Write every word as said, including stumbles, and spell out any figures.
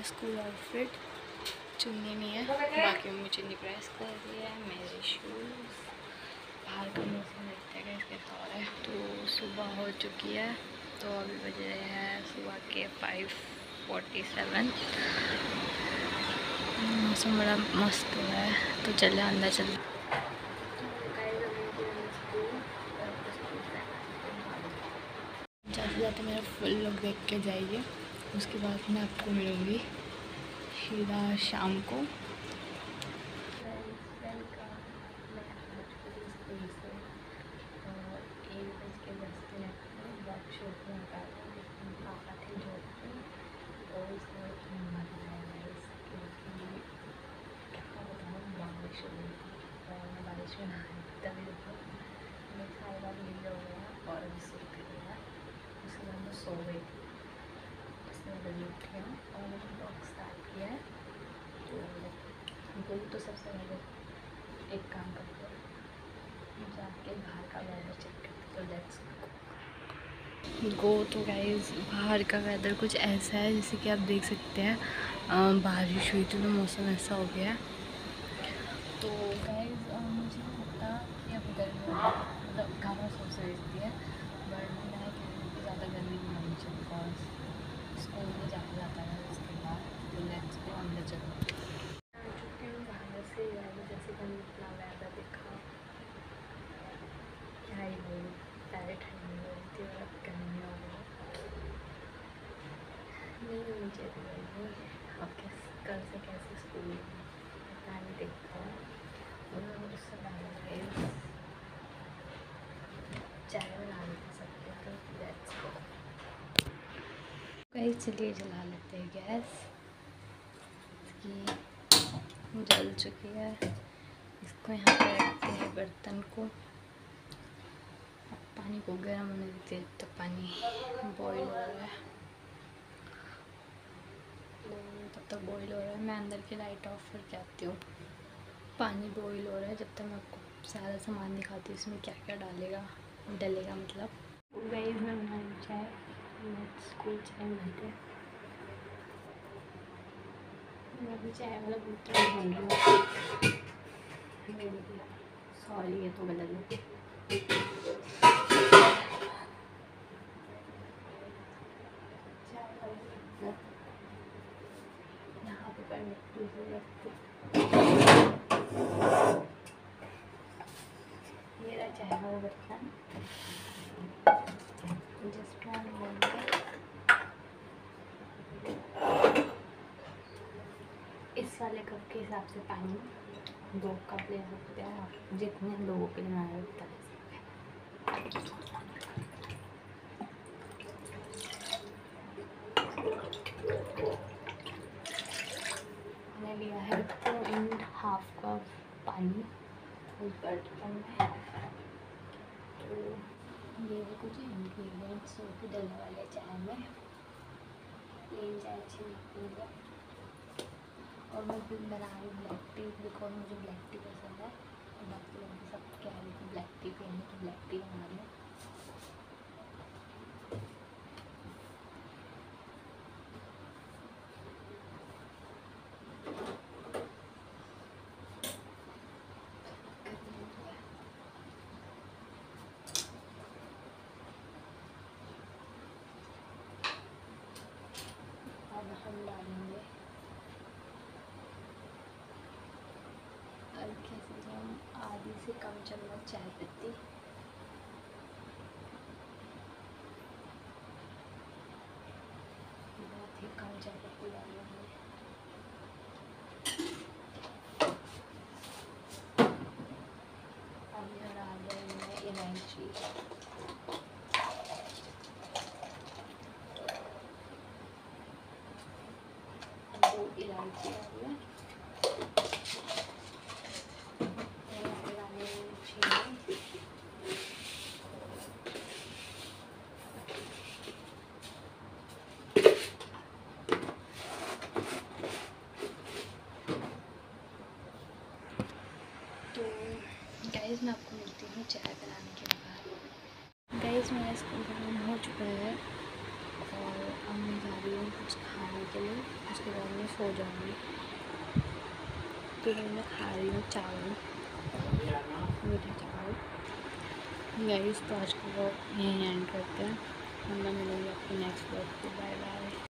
School outfit. चुन्नी नहीं है, बाकी मम्मी चुन्नी प्रेस कर रही है। मेरे शूज़, बाहर का मौसम देखते हैं कैसे कैसा हो रहा है। तो सुबह हो चुकी है, तो अभी बज रहे हैं सुबह के फाइव फोर्टी सेवन। मौसम बड़ा मस्त हो रहा है, तो चले अंदर चल। जाते जाते मेरा फुल लोग देख के जाइए, उसके बाद मैं आपको मिलूँगी सीधा शाम को। बारिश में तभी मैं सारी बार लीला हो गया और अभी सो के गया। उसके बाद मैं सो गई थी, उसमें जल्दी उठ गया और मैंने ब्लॉग स्टार्ट किया है। तो वो तो सबसे पहले एक काम करते हैं, जाके बाहर का वेदर चेक करते। तो लेट्स गो। तो गाइस बाहर का वेदर कुछ ऐसा है जैसे कि आप देख सकते हैं, बारिश हुई थी तो मौसम ऐसा हो गया है। तो गाइस मुझे नहीं लगता कि अब गर्मी मतलब घामा सोच रही है, बट मैं कह रही हूँ कि ज़्यादा गर्मी नहीं होनी चाहिए, बिकॉज स्कूल में जाके जाता है उसके बाद। तो लेट्स गो अंदर चलो। आ चुकी हूँ बाहर से, यार जैसे मैंने इतना वेदर देखा, क्या ही बोलूँ, पहले ठंडी हो रही थी और अब गर्मी हो गई। नहीं होनी चाहिए गर्मी, अब कैसे कल से कैसे स्कूल पता नहीं, देखता हूँ। उससे पहले चाय बना लेते सकते, तो लेट्स गो। गाइस चलिए जला लेते हैं गैस, इसकी जल चुकी है। इसको यहाँ पे रखते हैं बर्तन को, पानी को गर्म होने देते हैं, तो पानी बॉईल हो रहा है। तब तक बॉईल हो रहा है, मैं अंदर की लाइट ऑफ करके आती हूँ। पानी बॉईल हो रहा है, जब तक मैं आपको सारा सामान दिखाती हूँ इसमें क्या क्या डालेगा डलेगा मतलब। गाइस मैं बना रही चाय, स्कूल चाय बनाते हैं। मैं भी चाय वाला बोतल ढूंढ रही हूँ, सॉरी ये तो गलत है। यहाँ पे मेरा चाय वाला बर्तन जस्ट इस वाले कप के हिसाब से पानी दो कप ले सकते हैं आप, जितने लोगों के लिए बनाए उतना ले सकते हैं। मैंने लिया है टू एंड हाफ कप पानी उस बर्तन में। तो ये है कुछ इंग्रेडिएंट्स जो कि डलने वाले चाय में। प्लेन चाय अच्छी लगती है और मैं भी बना रही हूँ ब्लैक टी, बिकॉज मुझे ब्लैक टी पसंद है। बाकी लोग भी सब कह रही थी ब्लैक टी पीने, तो ब्लैक टी बना रही हूँ। अब हम डालेंगे हल्के से हम आधी से कम चम्मच चाय पत्ती, बहुत ही कम चाय पत्ती डालेंगे। अब मैं डाल देंगे इलायची, दो इलायची डालिए, गाइस मैं आपको मिलती हूँ चाय बनाने के बाद। गाइस मेरा स्कूल का काम हो चुका है और अब मैं जा रही हूँ कुछ खाने के लिए। कुछ उसके बाद मैं सो जाऊँगी। तो मैं खा रही हूँ चावल, मीठा चावल। गाइस तो आज का व्लॉग यहीं एंड करते हैं। हम मैं मिलूँगी आपको नेक्स्ट व्लॉग पे। Bye bye.